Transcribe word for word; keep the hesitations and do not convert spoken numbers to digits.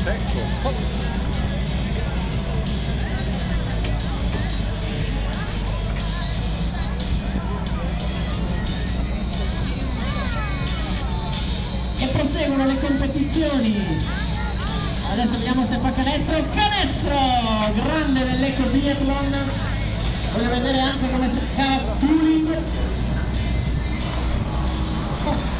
Ecco. E proseguono le competizioni. Adesso vediamo se fa canestro. Canestro! Grande dell'Eco Biathlon. Voglio vedere anche come si fa Pooling. Oh.